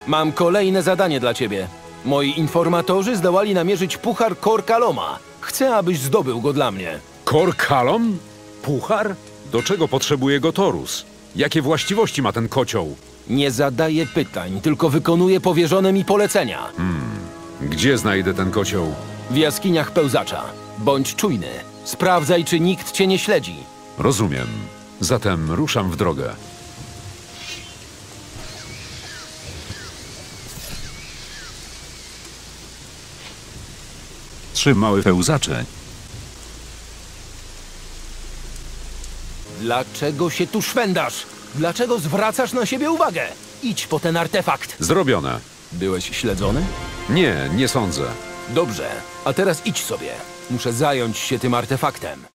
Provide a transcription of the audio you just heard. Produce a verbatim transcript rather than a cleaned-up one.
Mam kolejne zadanie dla ciebie. Moi informatorzy zdołali namierzyć puchar Korkaloma. Chcę, abyś zdobył go dla mnie. Korkalom? Puchar? Do czego potrzebuje go Torus? Jakie właściwości ma ten kocioł? Nie zadaję pytań, tylko wykonuję powierzone mi polecenia. Gdzie znajdę ten kocioł? W jaskiniach pełzacza. Bądź czujny. Sprawdzaj, czy nikt cię nie śledzi. Rozumiem. Zatem ruszam w drogę. Trzy małe pełzacze. Dlaczego się tu szwędasz? Dlaczego zwracasz na siebie uwagę? Idź po ten artefakt. Zrobione. Byłeś śledzony? Nie, nie sądzę. Dobrze, a teraz idź sobie. Muszę zająć się tym artefaktem.